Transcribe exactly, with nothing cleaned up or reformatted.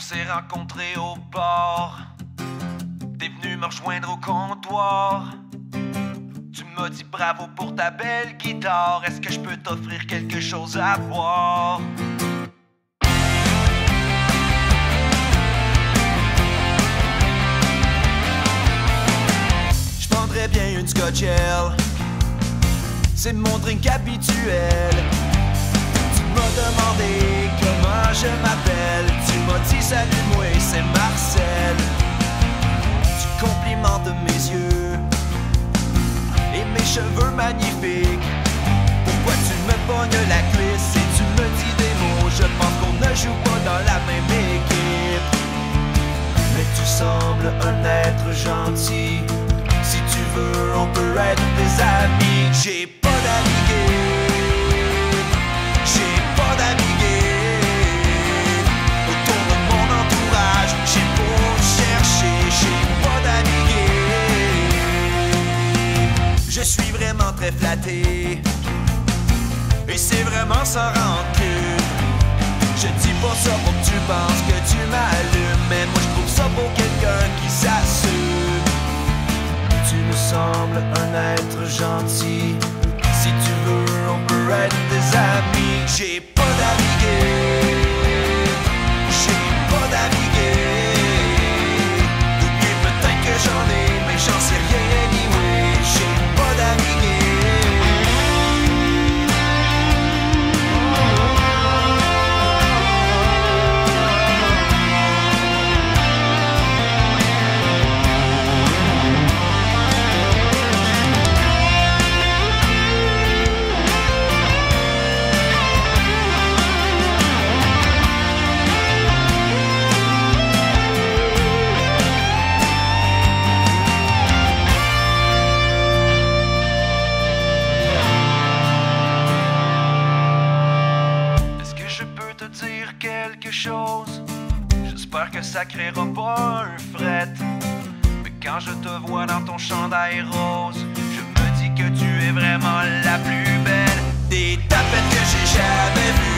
s'est rencontrés au bar. T'es venu me rejoindre au comptoir. Tu m'as dit bravo pour ta belle guitare. Est-ce que je peux t'offrir quelque chose à boire? Je prendrais bien une Scotch Ale, c'est mon drink habituel. Tu m'as demandé comment je m'appelle. Tu m'as dit salut moi, c'est Marcel. Tu complimentes mes yeux et mes cheveux magnifiques. Pourquoi tu me pognes la cuisse et tu me dis des mots? Je pense qu'on ne joue pas dans la même équipe. Mais tu sembles un être gentil. Si tu veux, on peut être des amis. J'ai pas d'amis gays, j'ai pas d'amis gays. Autour de mon entourage, j'ai beau chercher, j'ai pas d'amis gays. Je suis vraiment très flatté, et c'est vraiment sans rancune. Je dis pas ça pour que tu penses que tu m'allumes, mais moi je trouve ça pour quelqu'un qui s'assume. Tu me sembles un être gentil. Si tu veux, on peut être des amis. J'ai pas d'amis gays, j'ai pas d'amis gays. Et peut-être que j'en ai, mais j'en sais rien anyway. J'ai pas d'amis gays. Quelque chose, j'espère que ça créera pas un fret. Mais quand je te vois dans ton chandail rose, je me dis que tu es vraiment la plus belle des tapettes que j'ai jamais vues.